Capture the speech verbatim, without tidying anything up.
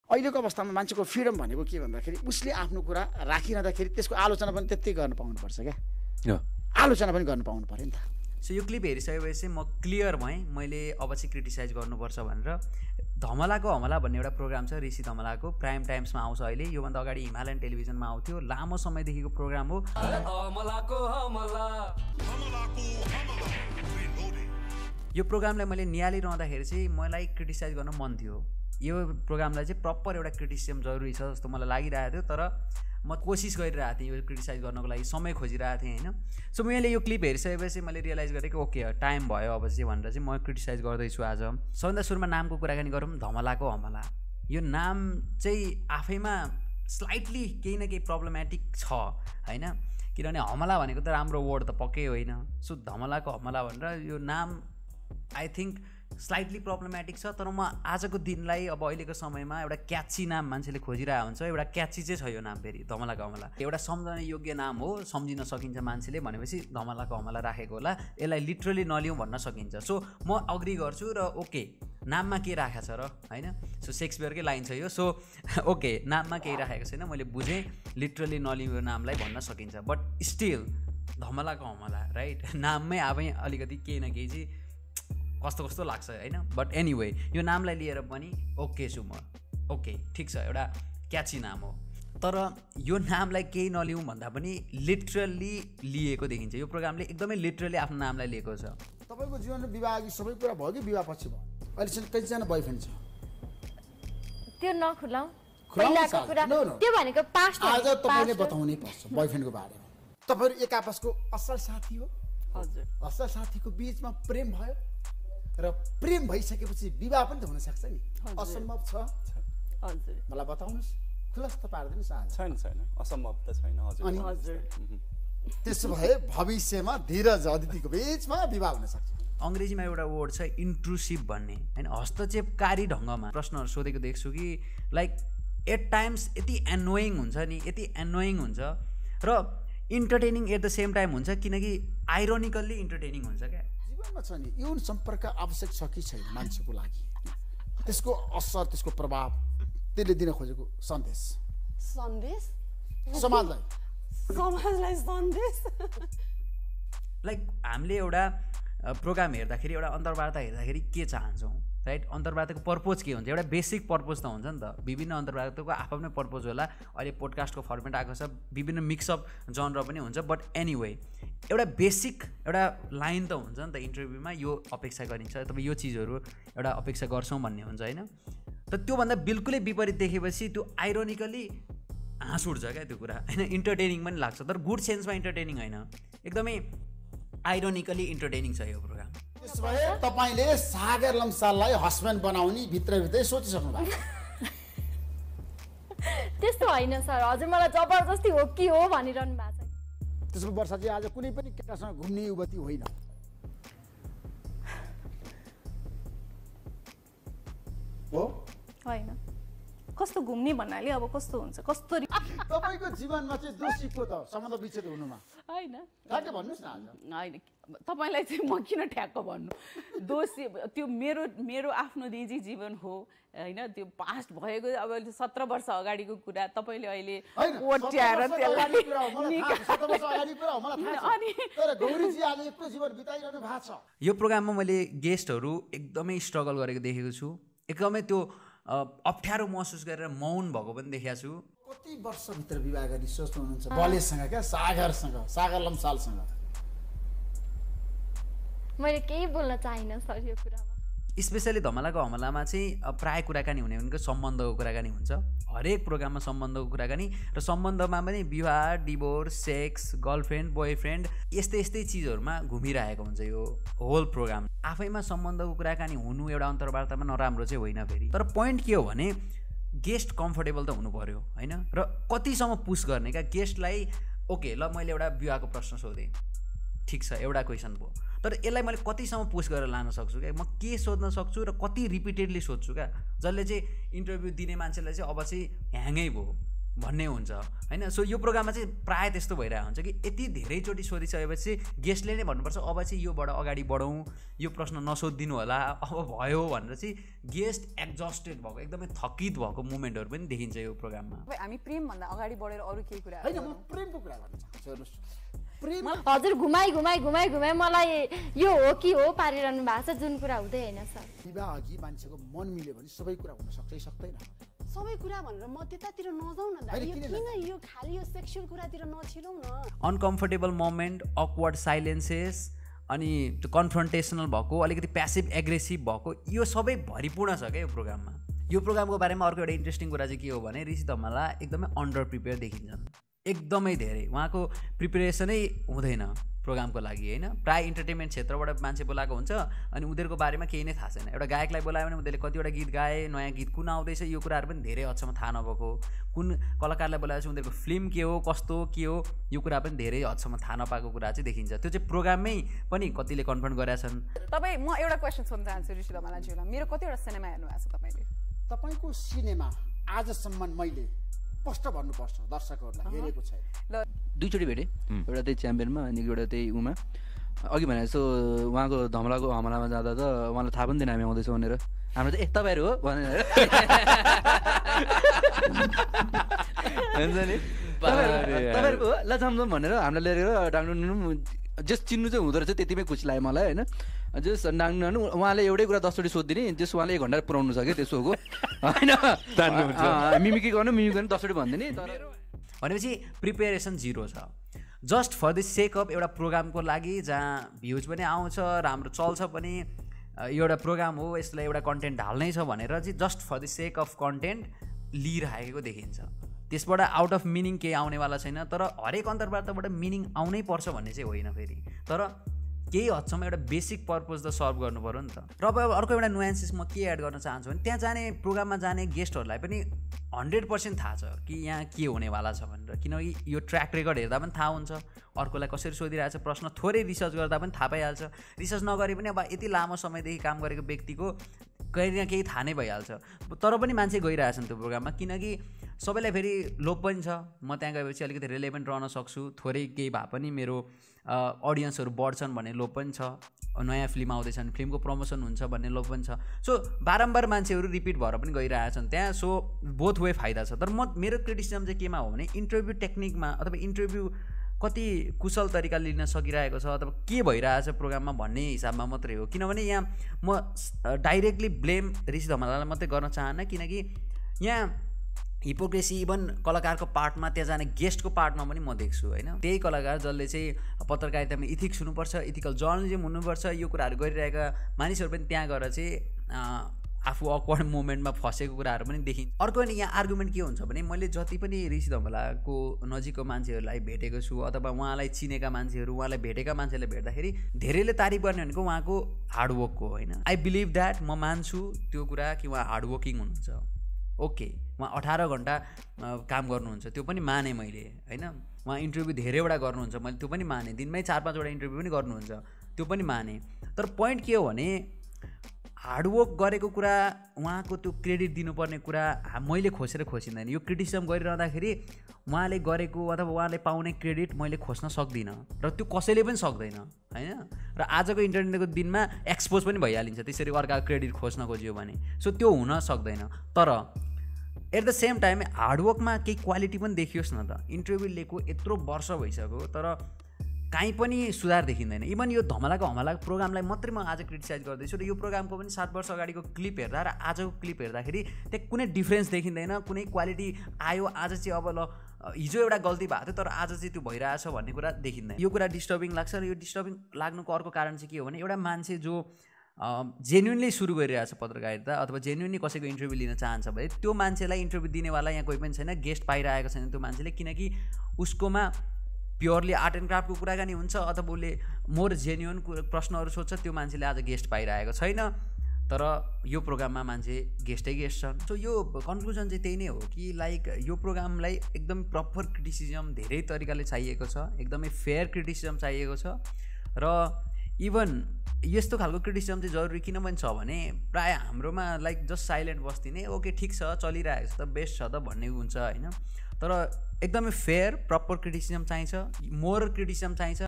अहिलेको अवस्थामा मान्छेको फ्रिडम भनेको के भन्दाखेरि उसले आफ्नो कुरा राखिरहँदाखेरि त्यसको आलोचना पनि त्यति गर्न पाउनुपर्छ क्या आलोचना पनि गर्न पाउनु पर्यो नि त सो यो क्लिप हेरिसकेपछि म क्लियर भएँ मैले अब चाहिँ क्रिटिसाइज गर्नुपर्छ भनेर धमलाको हमला भन्ने एउटा प्रोग्राम छ ऋषि धमलाको प्राइम टाइम्समा आउँछ अहिले योभन्दा अगाडि हिमालयन टेलिभिजनमा आउँथ्यो लामो समयदेखिको प्रोग्राम हो यो प्रोग्रामलाई मैले निहालिरहँदाखेरि चाहिँ मलाई क्रिटिसाइज गर्न मन थियो यो प्रोग्रामलाई चाहिँ प्रपर एउटा क्रिटिसिजम जरुरी छ जस्तो मलाई लागिरहेको थियो तर म कोसिस गरिरहेको थिएँ यो क्रिटिसाइज गर्नको लागि समय खोजिरहेको थिएँ होइन सो मैले यो क्लिप हेरिसकेपछि मैले रियलाइज गरेँ कि ओके टाइम भयो अब चाहिँ भनेर चाहिँ म क्रिटिसाइज गर्दैछु आज सबभन्दा सुरुमा नामको कुराकानी गरौँ धमलाको हमला यो नाम चाहिँ आफैमा स्लाइटली केही न केही प्रब्लमेटिक छ होइन किनभने हमला भनेको त राम्रो वर्ड त पक्कै होइन सो धमलाको हमला भनेर यो नाम आई थिङ्क स्लाइटली प्रब्लमेटिक छ तर म आजको दिनलाई अब अहिलेको समयमा एउटा क्याची नाम मान्छेले खोजिरहेको हुन्छ एउटा क्याची चाहिँ छ यो नाम फेरि धमलाको हमला एउटा सम्झने योग्य नाम हो सम्झिन सकिन्छ मान्छेले भनेपछि धमलाको हमला राखेको होला यसलाई लिटरली नलिउँ भन्न सकिन्छ सो म अग्री गर्छु र ओके नाममा के राखेको छ र होइन सो सेक्सपियरकै लाइन छ यो सो ओके नाममा केही राखेको छैन मैले बुझेँ लिटरली नलिउँ यो नामलाई भन्न सकिन्छ बट स्टिल धमलाको हमला राइट नाममै आफै अलिकति केही न केही चाहिँ कस्तो कस्तो लाग्छ होइन बट एनिवे यो नामलाई लिएर पनि ओके छु म ओके ठिक छ एउटा क्याची नाम हो तर यो नामलाई केही नलिउँ भन्दा पनि लिटरली लिएको देखिन्छ यो प्रोग्रामले एकदमै लिटरली आफ्नो नामलाई लिएको छ तपाईँको जीवनमा विवाह अघि सबै कुरा भयो कि विवाह पछि भयो अहिलेसम्म कतिजना बोयफ्रेन्ड छ त्यो नखुलाऊ पहिलाको कुरा त्यो भनेको पास्ट आज तपाईँले बताउनै पर्छ बोयफ्रेन्डको बारेमा तपाईँहरू एक आपसको असल साथी हो हजुर असल साथीको बिचमा प्रेम भयो र प्रेम भइसकेपछि विवाह पनि त हुन सक्छ नि असम्भव छ हजुर मलाई बताउनुस् खुलस्त पार्दिनुस् आज छैन छैन असम्भव त छैन हजुर हजुर त्यसो भए भविष्यमा धीरज अदितिको बिचमा विवाह हुन सक्छ अङ्ग्रेजीमा एउटा वर्ड छ इन्ट्रुसिभ भन्ने होइन हस्तक्षेपकारी ढङ्गमा प्रश्नहरू सोधेको देख्छु कि लाइक एट टाइम्स यति एनोइङ हुन्छ नि यति एनोइङ हुन्छ र entertaining at the same time हुन्छ किनकि आइरोनिकल्ली इन्टरटेनिङ हुन्छ क्या जीवनमा छ नि यौन सम्पर्क आवश्यक छ कि छैन मान्छेको लागि त्यसको असर त्यसको प्रभाव त्यसले दिन खोजेको सन्देश सन्देश समाजलाई समाजलाई सन्देश लाइक हामीले एउटा प्रोग्राम हेर्दाखेरि एउटा अन्तर्वार्ता हेर्दाखेरि के चाहन्छौँ राइट अन्तर्वार्ताको पर्पोज के हुन्छ एउटा बेसिक पर्पोज त हुन्छ नि त विभिन्न अन्तर्वार्ताको आफ्नै पर्पोज होला अहिले पोडकास्टको फर्मेट आएको छ विभिन्न मिक्सअप जनर पनि हुन्छ बट एनिवे एउटा बेसिक एउटा लाइन त हुन्छ नि त इन्टरभ्यूमा यो अपेक्षा गरिन्छ तपाईँ यो चिजहरू एउटा अपेक्षा गर्छौँ भन्ने हुन्छ होइन त त्योभन्दा बिल्कुलै विपरीत देखेपछि त्यो आइरोनिकली हाँस उठ्छ क्या त्यो कुरा होइन इन्टरटेनिङ पनि लाग्छ तर गुड सेन्समा इन्टरटेनिङ होइन एकदमै आइरोनिकली इन्टरटेनिङ छ यो प्रोग्राम त्यसो भए तपाईँले सागर लम्साललाई हस्बेन्ड बनाउने भित्रभित्रै सोचिसक्नु भएको त्यस्तो होइन सर हजुर मलाई जबरजस्ती हो कि हो भनिरहनु भएको छ त्यसको वर्षा चाहिँ आज कुनै पनि केटासँग घुम्ने युवती होइन हो होइन कस्तो घुम्ने भन्नाले अब कस्तो हुन्छ कस्तो तपाईँको जीवनमा चाहिँ दोषी को त सम्बन्ध विच्छेद हुनुमा होइन ठ्याक्कै भन्नुहोस् न आज होइन तपाईँलाई चाहिँ म किन ठ्याक्क भन्नु दोषी त्यो मेरो मेरो आफ्नो निजी जीवन हो होइन त्यो पास्ट भएको अब सत्र वर्ष अगाडिको कुरा तपाईँले अहिले कोट्याएर यो प्रोग्राममा मैले गेस्टहरू एकदमै स्ट्रगल गरेको देखेको छु एकदमै त्यो अप्ठ्यारो महसुस गरेर मौन भएको पनि देखेको छु कति वर्षभित्र विवाह गर्ने सोच्नु हुनुहुन्छ बलेसँग क्या सागरसँग सागर लम्सालसँग मैले केही बोल्न चाहिनँ सर यो कुरामा स्पेसली धमलाको हमलामा चाहिँ प्राय कुराकानी हुने भनेको सम्बन्धको कुराकानी हुन्छ हरेक प्रोग्राममा सम्बन्धको कुराकानी र सम्बन्धमा पनि विवाह डिभोर्स सेक्स गर्लफ्रेन्ड बोयफ्रेन्ड यस्तै यस्तै चिजहरूमा घुमिरहेको हुन्छ यो होल प्रोग्राम आफैमा सम्बन्धको कुराकानी हुनु एउटा अन्तर्वार्तामा नराम्रो चाहिँ होइन फेरि तर पोइन्ट के हो भने गेस्ट कम्फर्टेबल त हुनु पर्यो होइन र कतिसम्म पुस गर्ने क्या गेस्टलाई ओके ल मैले एउटा विवाहको प्रश्न सोधेँ ठिक छ एउटा क्वेसन भयो तर यसलाई मैले कतिसम्म पुस गरेर लान सक्छु क्या म के सोध्न सक्छु र कति रिपिटेडली सोध्छु क्या जसले चाहिँ इन्टरभ्यू दिने मान्छेलाई चाहिँ अब चाहिँ ह्याङै भयो भन्ने हुन्छ होइन। सो यो प्रोग्राममा चाहिँ प्रायः त्यस्तो भइरहेको हुन्छ कि यति धेरैचोटि सोधिसकेपछि गेस्टले नै भन्नुपर्छ अब चाहिँ योबाट अगाडि बढौँ, यो प्रश्न नसोधिदिनु होला, अब भयो भनेर चाहिँ गेस्ट एक्जस्टेड भएको एकदमै थकित भएको मोमेन्टहरू पनि देखिन्छ यो प्रोग्राममा। हामी प्रेमभन्दा अगाडि बढेर अरू केही कुरा होइन, म प्रेमको कुरा गर्न चाहन्छु। हेर्नुहोस्, प्रेम हजुर घुमाइ घुमाइ घुमाइ घुमाइ मलाई यो हो कि हो पारिरहनु भएको छ, जुन कुरा हुँदै होइन सर। विवाह अघि मान्छेको मन मिल्यो भने सबै कुरा हुन सक्छ सक्दैन? सबै कुरा भनेर म त्यतातिर नजाउँ न दाइ, किन यो खाली यो सेक्सुअल कुरातिर नछिरौँ न। अनकम्फर्टेबल मोमेन्ट, अक्वर्ड साइलेन्सेस, अनि त्यो कन्फ्रन्टेसनल भएको, अलिकति प्यासिभ एग्रेसिभ भएको, यो सबै भरिपूर्ण छ क्या यो प्रोग्राममा। यो प्रोग्रामको बारेमा अर्को एउटा इन्ट्रेस्टिङ कुरा चाहिँ के हो भने ऋषि धमाला एकदमै अन्डर प्रिपेयर देखिन्छन्, एकदमै धेरै। उहाँको प्रिपेरेसनै हुँदैन प्रोग्रामको लागि होइन। प्रायः इन्टरटेनमेन्ट क्षेत्रबाट मान्छे बोलाएको हुन्छ अनि उनीहरूको बारेमा केही नै थाहा छैन। एउटा गायकलाई बोलायो भने उनीहरूले कतिवटा गीत गाए, नयाँ गीत कुन आउँदैछ यो कुराहरू पनि धेरै हदसम्म थाहा नभएको, कुन कलाकारलाई बोलाएपछि उनीहरूको फिल्म के हो, कस्तो के हो, यो कुरा पनि धेरै हदसम्म थाहा नपाएको कुरा चाहिँ देखिन्छ। त्यो चाहिँ प्रोग्राममै पनि कतिले कन्फर्म गरेका छन्। तपाईँ, म एउटा क्वेसन सोध्न चाहन्छु ऋषि धमालाज्यूलाई, मेरो कतिवटा सिनेमा हेर्नु भएको छ तपाईँले? तपाईँको सिनेमा आजसम्म मैले स्पष्ट भन्नुपर्छ दर्शकहरूलाई, हेरेको छैन। ल दुईचोटि भेटेँ, एउटा त्यही च्याम्पियनमा अनि एउटा त्यही उमा। अघि भने जस्तो उहाँको धमलाको हमलामा जाँदा त उहाँलाई थाहा पनि थिएन हामी आउँदैछौँ भनेर। हाम्रो त ए तपाईँहरू हो भनेर हुन्छ नि, तपाईँहरूको हो ल जाम भनेर हामीलाई लिएर डाङ्डु जस चिन्नु चाहिँ हुँदो रहेछ, त्यतिमै खुसी लाग्यो मलाई होइन। जस डाङ्डु उहाँले एउटै कुरा दसचोटि सोधिदिने, जस उहाँले एक घन्टा पुऱ्याउनु सक्यो त्यसो हो होइन। मिमिक्री गर्नु मिमिक्री गर्नु दसचोटि भनिदिने। तर भनेपछि प्रिपेरेसन जिरो छ, just for the sake of एउटा प्रोग्रामको लागि जहाँ भ्युज पनि आउँछ, राम्रो चल्छ पनि, एउटा प्रोग्राम हो यसलाई एउटा कन्टेन्ट ढाल्नै छ भनेर चाहिँ just for the sake of content लिइरहेको देखिन्छ। त्यसबाट आउट अफ मिनिङ केही आउनेवाला छैन। तर हरेक अन्तर्वार्ताबाट मिनिङ आउनै पर्छ भन्ने चाहिँ होइन फेरि, तर केही हदसम्म एउटा बेसिक पर्पज त सर्भ गर्नु पऱ्यो नि त। र अब अर्को एउटा नुएन्सेस म के एड गर्न चाहन्छु भने त्यहाँ जाने प्रोग्राममा जाने गेस्टहरूलाई पनि हन्ड्रेड पर्सेन्ट थाहा छ कि यहाँ के हुनेवाला छ भनेर, किनकि यो ट्र्याक रेकर्ड हेर्दा पनि थाहा हुन्छ अर्कोलाई कसरी सोधिरहेको छ प्रश्न, थोरै रिसर्च गर्दा पनि थाहा पाइहाल्छ। रिसर्च नगरे पनि अब यति लामो समयदेखि काम गरेको व्यक्तिको कहीँ न केही थाहा नै भइहाल्छ। तर पनि मान्छे गइरहेछन् त्यो प्रोग्राममा, किनकि सबैलाई फेरि लोभ पनि छ म त्यहाँ गएपछि अलिकति रिलेभेन्ट रहन सक्छु, थोरै केही भए पनि मेरो अडियन्सहरू बढ्छन् भन्ने लोभ पनि छ, नयाँ फिल्म आउँदैछन् फिल्मको प्रमोसन हुन्छ भन्ने लोभ पनि छ। सो बारम्बार मान्छेहरू रिपिट भएर पनि गइरहेछन् त्यहाँ। सो बोथ वे फाइदा छ। तर म मेरो क्रिटिसिजम चाहिँ केमा हो भने इन्टरभ्यू टेक्निकमा अथवा इन्टरभ्यू कति कुशल तरिका लिन सकिरहेको छ अथवा के भइरहेछ प्रोग्राममा भन्ने हिसाबमा मात्रै हो। किनभने यहाँ म डाइरेक्टली ब्लेम ऋषि धमालालाई मात्रै गर्न चाहन्न, किनकि यहाँ हिपोक्रेसी इभन कलाकारको पार्टमा त्यहाँ जाने गेस्टको पार्टमा पनि म देख्छु होइन। त्यही कलाकार जसले चाहिँ पत्रकारितामा इथिक्स हुनुपर्छ, इथिकल जर्नलिजम हुनुपर्छ, यो कुराहरू गरिरहेका मानिसहरू पनि त्यहाँ गएर चाहिँ आफू अक्वर्ड मोमेन्टमा फसेको कुराहरू पनि देखिन्छ। अर्को पनि यहाँ आर्गुमेन्ट के हुन्छ भने मैले जति पनि ऋषि धमालाको नजिकको मान्छेहरूलाई भेटेको छु अथवा उहाँलाई चिनेका मान्छेहरू, उहाँलाई भेटेका मान्छेलाई भेट्दाखेरि धेरैले तारिफ गर्ने भनेको उहाँको हार्डवर्कको होइन। आई बिलिभ द्याट, म मान्छु त्यो कुरा कि उहाँ हार्डवर्किङ हुनुहुन्छ। ओके, उहाँ अठार घन्टा काम गर्नुहुन्छ त्यो पनि माने मैले होइन। उहाँ इन्टरभ्यू धेरैवटा गर्नुहुन्छ मैले त्यो पनि माने, दिनमै चार पाँचवटा इन्टरभ्यू पनि गर्नुहुन्छ त्यो पनि माने। तर पोइन्ट के हो भने हार्डवर्क गरेको कुरा उहाँको त्यो क्रेडिट दिनुपर्ने कुरा मैले खोसेर खोसिँदैन। यो क्रिटिसिजम गरिरहँदाखेरि उहाँले गरेको अथवा उहाँले पाउने क्रेडिट मैले खोज्न सक्दिनँ र त्यो कसैले पनि सक्दैन होइन। र आजको इन्टरनेटको दिनमा एक्सपोज पनि भइहालिन्छ त्यसरी अर्काको क्रेडिट खोज्न खोज्यो भने। सो त्यो हुन सक्दैन। तर एट द सेम टाइम हार्डवर्कमा केही क्वालिटी पनि देखियोस् न त। इन्टरभ्यू लिएको यत्रो वर्ष भइसक्यो तर काहीँ पनि सुधार देखिँदैन। इभन यो धमालाको हमलाको प्रोग्रामलाई मात्रै म आज क्रिटिसाइज गर्दैछु र यो प्रोग्रामको पनि सात वर्ष अगाडिको क्लिप हेर्दा र आजको क्लिप हेर्दाखेरि त्यहाँ कुनै डिफ्रेन्स देखिँदैन, कुनै क्वालिटी आयो। आज चाहिँ अब ल हिजो एउटा गल्ती भएको थियो तर आज चाहिँ त्यो भइरहेछ भन्ने कुरा देखिँदैन। यो कुरा डिस्टर्बिङ लाग्छ र यो डिस्टर्बिङ लाग्नुको अर्को कारण चाहिँ के हो भने एउटा मान्छे जो जेन्युनली सुरु गरिरहेछ पत्रकारिता अथवा जेन्युनली कसैको इन्टरभ्यू लिन चाहन्छ भने त्यो मान्छेलाई इन्टरभ्यू दिनेवाला यहाँ कोही पनि छैन, गेस्ट पाइरहेको छैन त्यो मान्छेले, किनकि उसकोमा प्योरली आर्ट एन्ड क्राफ्टको कुराकानी हुन्छ अथवा उसले मोर जेन्युन प्रश्नहरू सोध्छ, त्यो मान्छेले आज गेस्ट पाइरहेको छैन। तर यो प्रोग्राममा मान्छे गेस्टै गेस्ट छन्। सो यो कन्क्लुजन चाहिँ त्यही नै हो कि लाइक यो प्रोग्रामलाई एकदम प्रपर क्रिटिसिजम धेरै तरिकाले चाहिएको छ, एकदमै फेयर क्रिटिसिजम चाहिएको छ र इभन यस्तो खालको क्रिटिसिजम चाहिँ जरुरी किन पनि छ भने प्रायः हाम्रोमा लाइक जस्ट साइलेन्ट बस्दिने ओके ठिक छ चलिरहेको छ त बेस्ट छ त भन्ने हुन्छ होइन तर एकदमै फेयर प्रपर क्रिटिसिजम चाहिन्छ मोरल क्रिटिसिजम चाहिन्छ